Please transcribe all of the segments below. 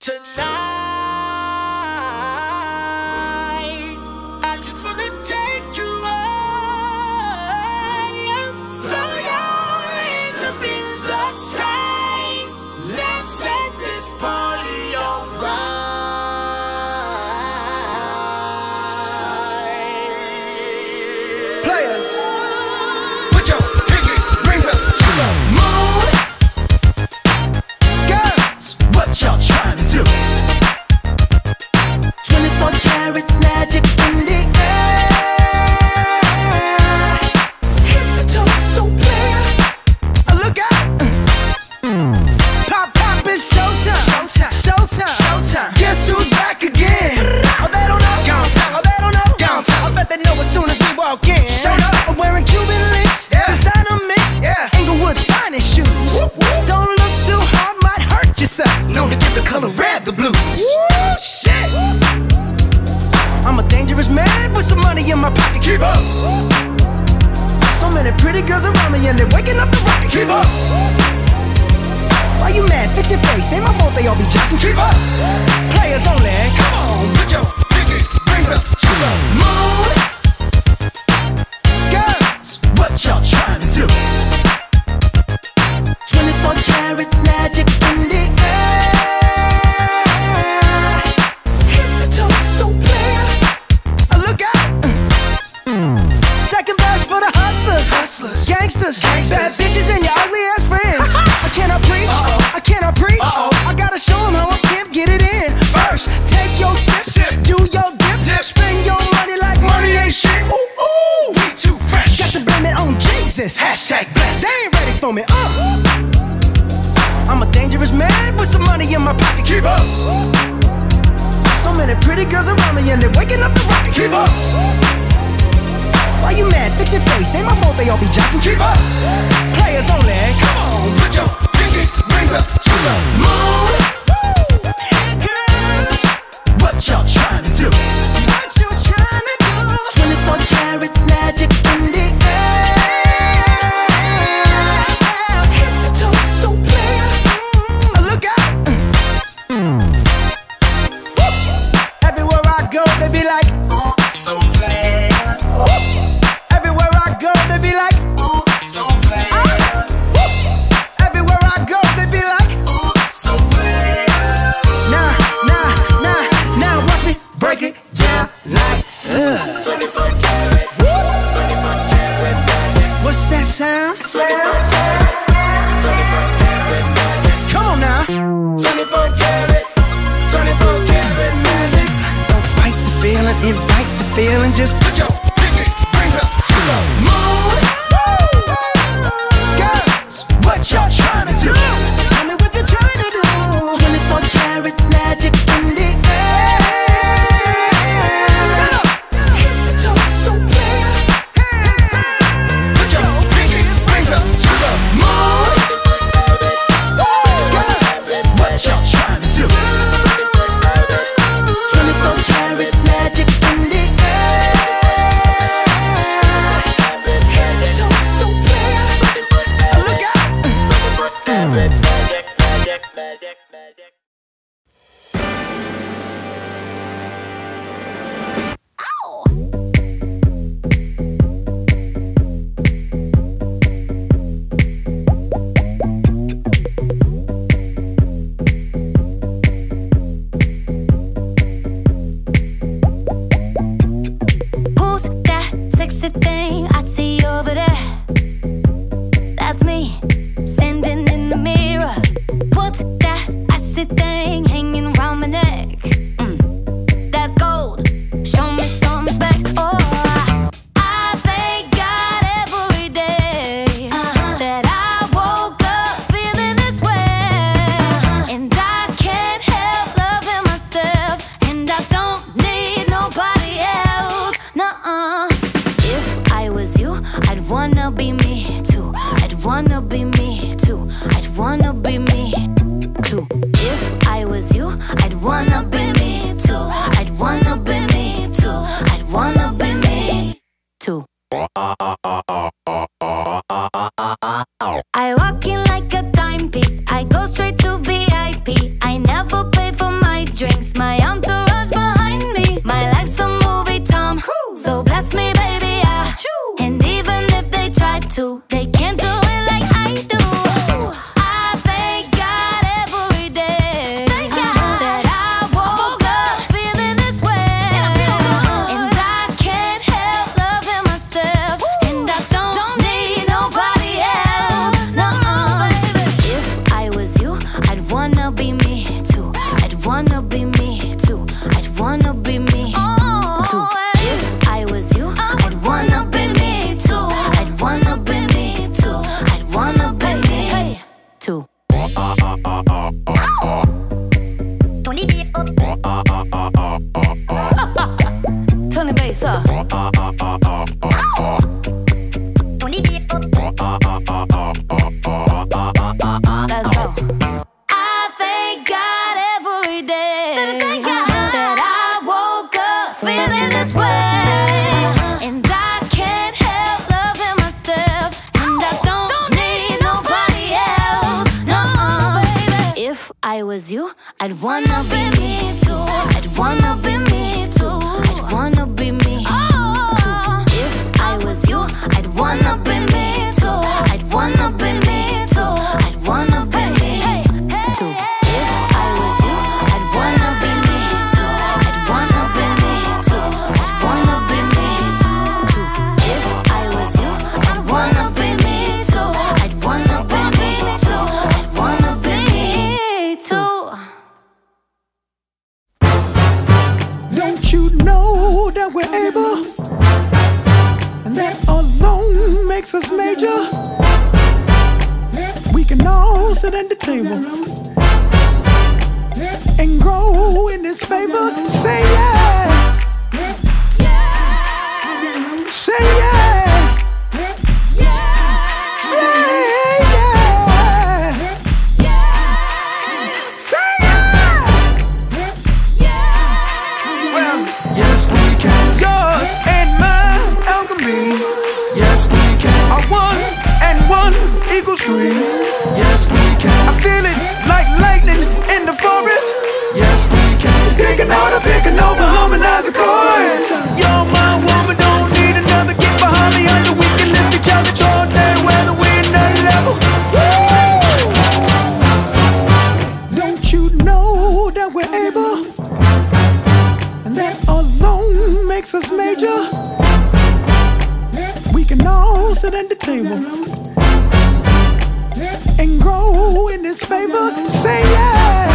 Tonight, I just wanna take you high. Throw your hands up in the sky. Let's set this party alright. Players, put your pinky rings up to the moon. Girls, what y'all trying to do? 24 karat magic in the air. Head to toe so clear. Look out! Pop, pop, it's showtime. Showtime, showtime, showtime. Guess who's back again? Oh, they don't know. Gone time. Oh, they don't know. Gone time. I bet they know as soon as we walk in. Showed up. I'm wearing Cuban links. Yeah. Designer mix. Yeah. Inglewood's finest shoes. Whoop, whoop. Don't look too hard, might hurt yourself. Known to give the color red the blues. Woo, shit. I'm a dangerous man with some money in my pocket. Keep up. So many pretty girls around me and they're waking up the rocket. Keep up. Why you mad? Fix your face. Ain't my fault they all be jocking. Keep up. Players only. Come on, put your pinky rings up to the moon. Girls, what y'all trying to do? 24 karat magic in the air. Head to toe so clear. Look out! Second verse for the hustlers, hustlers, gangsters, bad bitches and your ugly ass friends. I cannot preach, I cannot preach. I gotta show them how a pimp get it in. First, take your sip, do your dip, spend your money like money ain't shit. Ooh, ooh, we too fresh. Got to blame it on Jesus. Hashtag blessed. They ain't ready for me. I'm a dangerous man with some money in my pocket. Keep up. So many pretty girls around me and they're waking up the rocket. Keep up. Why you mad? Fix your face. Ain't my fault they all be jocking. Keep up. Players only. Come on, put your pinky rings up to the moon. Girls, what y'all trying to do? What you trying to do? 24 karat magic in the air. Head to toe so clear. Look out! Everywhere I go, they be like, ooh, so clear. Everywhere I go, they be like, ooh, so clear. Everywhere I go, they be like, ooh, so clear. Now, watch me break it down like, 24 karat, 24 karat magic. What's that sound? 24 karat magic. Come on now. 24 karat, 24 karat magic. Don't fight the feeling, invite the feeling. Just put your pinky rings up to the moon. Girls, what y'all trying to do? Tell me what you're trying to do. 24 karat magic in the air. Head to toe so clear. Put your pinky rings up to the moon. Girls, what y'all trying to do? 24 karat magic in the air. Head to toe so clear. Look out! Magic, magic, magic, magic. Who's that sexy thing I see over there? That's me, standing in the mirror. What's that icy thing hanging round my neck? That's gold. Show me some respect. Oh, I thank God every day that I woke up feeling this way. And I can't help loving myself, and I don't need nobody else. Nuh-uh. If I was you, I'd wanna be me too. I'd wanna be me too. I'd wanna be me too. If I was you, you, I'd wanna be me too. I'd wanna be me too. I'd wanna be me too. If I was you, I'd wanna be me too. I'd wanna be me too. I'd wanna be me too. If I was you, I'd wanna be me too. I'd wanna be me too. I'd wanna be me too. If I was you, I'd wanna be me too. I'd wanna be me too. I'd wanna be me too. Don't you know that we're able, and that alone makes us major? We can all sit at the table and grow in His favor. Say yeah, say yeah, say yeah, say yeah. Well, yes we can. Yours and mine alchemy. Yes we can. Our 1 and 1 equals 3. Yes we can. I feel it like lightning in the forest. Yes we can. Picking out a picking over, harmonize the chords. You're my woman, don't need another. Get behind me under, we can lift each other toward that whether we're in that level. Don't you know that we're able, and that alone makes us major? We can all sit at the table and grow in His favor. Say yeah,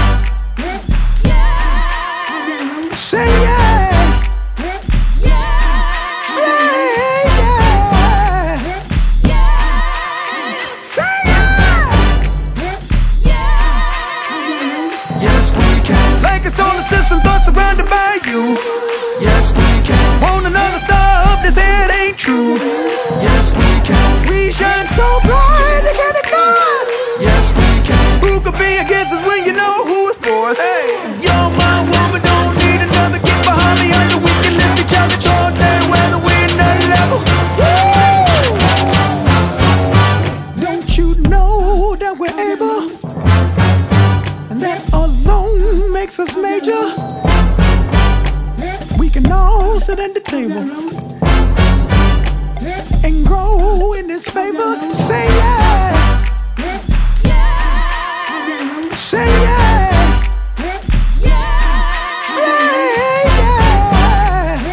say yeah, say yeah, say yeah. Yes we can. Like it's on the system, but surrounded by you. Yes we can. Want another star up, this head ain't true. Yes we can. We shine so bright, they can't ignore us. Yes we can. Who could be against us when you know who is for us? Hey, you're my woman, don't need another. Get behind me under, we can lift each other toward that whether we're in that level. Don't you know that we're able, and that alone makes us major? We can all sit at the table and grow in His favor. Say yeah, say yeah, say yeah,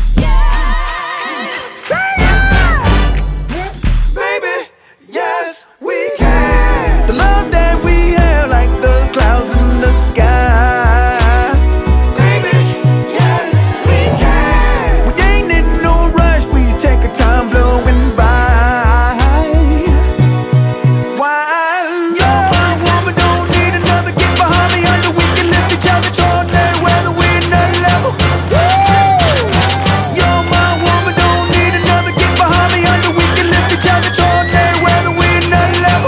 say yeah. Baby, yes we can. The love that we have like the clouds in the sky. Baby, yes we can. We ain't in no rush, we take our time blowing by. Why? You're my woman, don't need another. Get behind me under, we can lift each other toward that whether we're in that level. You're my woman, don't need another. Get behind me under, we can lift each other toward that whether we're in that level.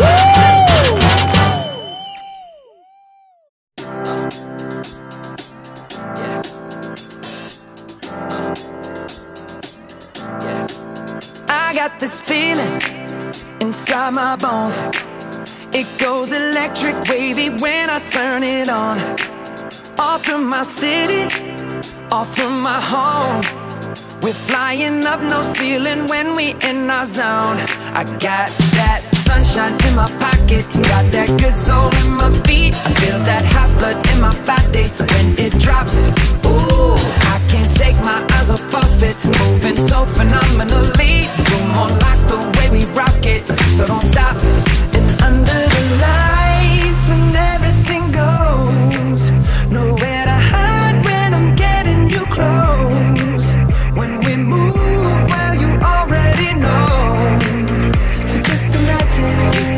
I got this feeling inside my bones. It goes electric wavy when I turn it on. Off from my city, off from my home. We're flying up, no ceiling when we in our zone. I got that sunshine in my pocket, got that good soul in my feet. I feel that hot blood in my body when it drops. Ooh, I can't take my eyes off of it, moving so phenomenally. You're more like the way we rock it, so don't stop. And under the lights when everything goes, nowhere to hide when I'm getting you close. When we move, well you already know. So just imagine.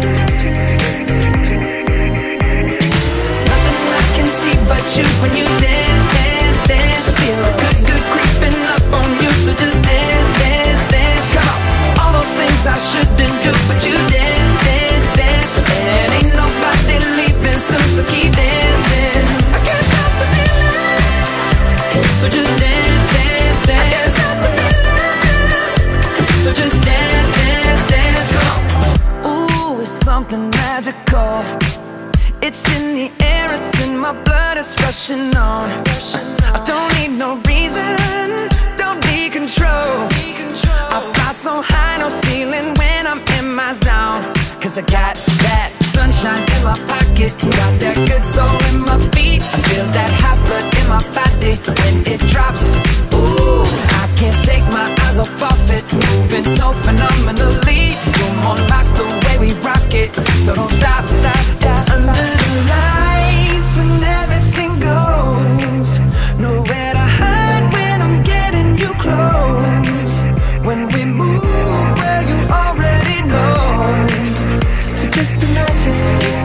Nothing I can see but you when you dance, dance, dance. Feel good, good creeping up on you. So just dance, dance, dance. Come on. All those things I shouldn't do, but you dance, dance, dance. And ain't nobody leaving soon, so keep dancing. I can't stop the feeling. So just dance, dance, dance. I can't stop the feeling. So just dance, dance, dance. Come on. Ooh, it's something magical. It's in the air, it's my blood is rushing on. I don't need no reason, don't need control. I fly so high, no ceiling when I'm in my zone. Cause I got that sunshine in my pocket, got that good soul in my feet. I feel that hot blood in my body when it drops. Ooh, I can't take my eyes off of it, moving so phenomenally. You're more like the way we rock it, so don't stop. Under the lights when everything goes, nowhere to hide when I'm getting you close. When we move where you already know, so just imagine.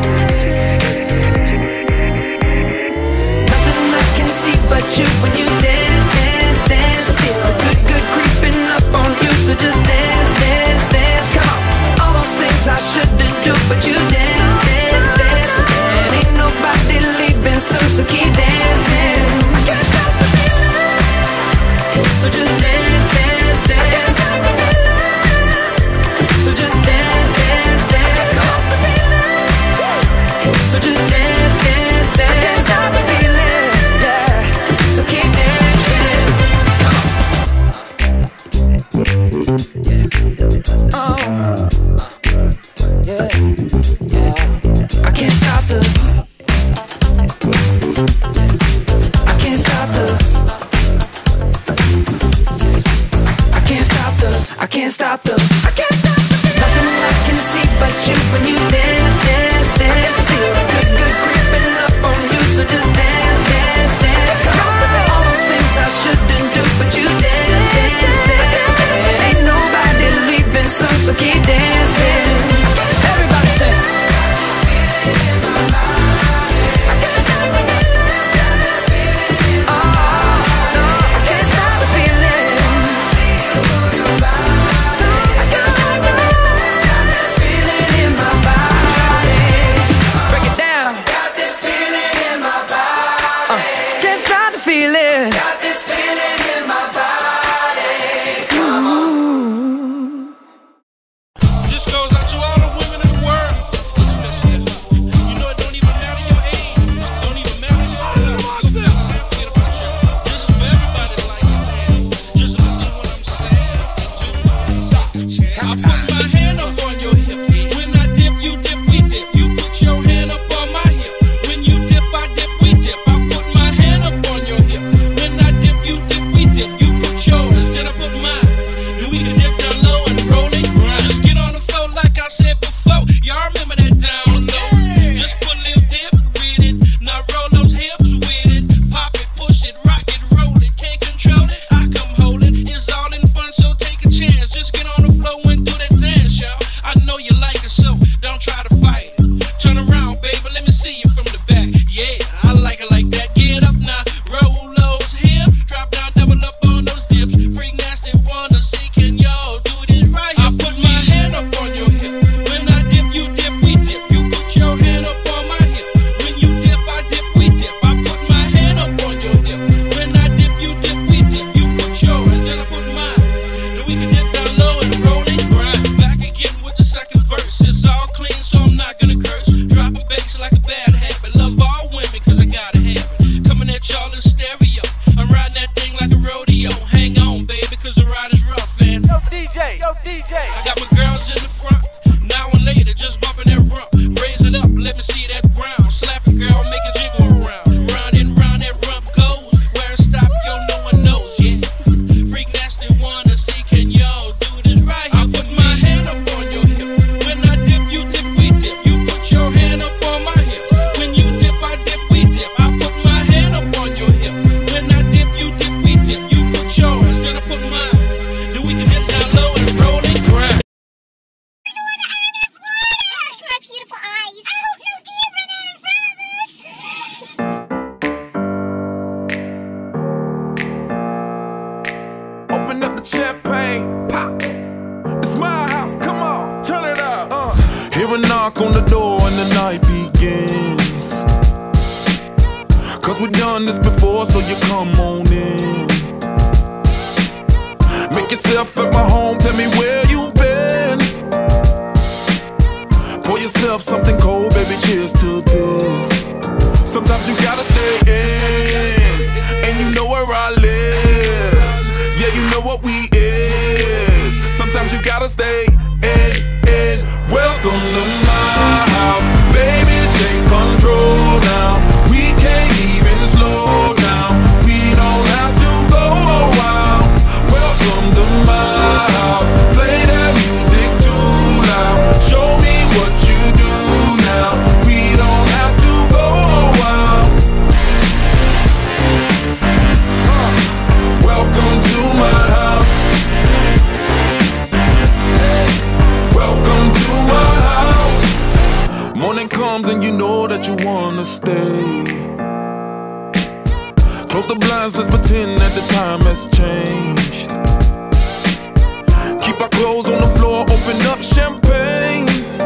Nothing I can see but you when you dance, dance, dance. Feel the good, good creeping up on you, so just dance, dance, dance. Come on, all those things I shouldn't do, but you dance, dance, dance. And ain't nobody leaving soon, so keep dancing. I can't stop the feeling, so just dance, dance, dance. So just dance, dance, dance. So just dance, dance, dance. I can't stop the feeling, yeah. So keep dancing. Oh, yeah, yeah. I can't stop the. I can't stop the. I can't stop the. I can't stop the. I can't stop the. Nothing I can see but you when you dance, dance, dance. Feel the good, good creeping up on you, so just dance, dance, dance. Come on, all those things I shouldn't do, but you dance, dance, dance. And ain't nobody leaving soon, so keep dancing. Everybody say. Hear a knock on the door and the night begins. Cause we've done this before, so you come on in. Make yourself at my home, tell me where you been. Pour yourself something cold, baby, cheers to this. Sometimes you gotta stay in, and you know where I live. Yeah, you know what we is. Sometimes you gotta stay in. Welcome to my house, baby, take control now. We can't even slow down. We don't have to go a while. Welcome to my house, play that music too loud. Show me what you do now. We don't have to go a while. Welcome to my house. Welcome to my house. Morning comes and you know that you wanna stay. Close the blinds, let's pretend that the time has changed. Keep our clothes on the floor, open up champagne.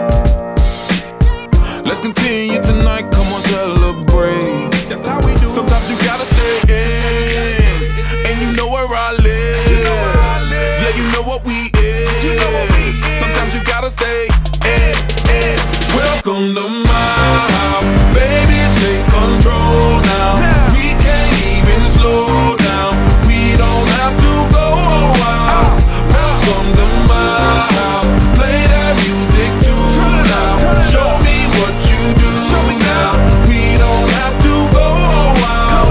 Let's continue tonight, come on, celebrate. That's how we do. Sometimes you gotta stay in, and you know where I live. Yeah, you know what we is. Sometimes you gotta stay in. Welcome to my house, baby, take control now. We can't even slow down. We don't have to go a while. Welcome to my house, play that music too loud. Show me what you do now. We don't have to go a while.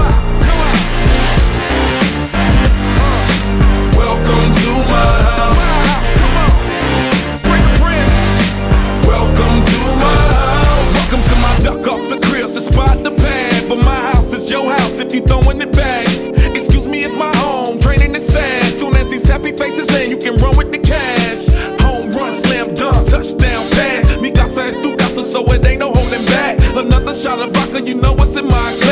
Welcome to my house. Welcome to my house. Welcome to my duck off the crib, the spot, the pad. But my house is your house if you throwing it back. Excuse me if my home draining is sad. Soon as these happy faces land, you can run with the cash. Home run, slam dunk, touchdown pass. Mi casa es tu casa, so it ain't no holding back. Another shot of vodka, you know what's in my